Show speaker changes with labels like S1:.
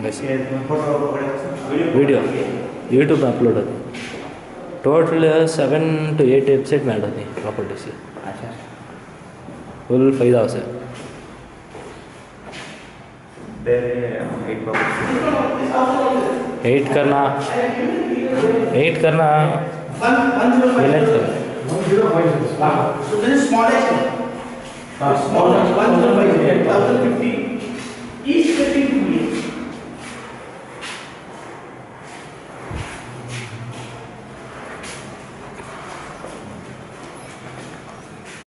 S1: वैसे
S2: photo
S1: video YouTube upload होती total 7 to 8 website में ऐड होती प्रॉपर्टीज की
S2: अच्छा
S1: फुल फायदा उसे
S2: तेरे
S1: 8 करना रिलैक्स कर
S2: So this is small. Small 105 1050 each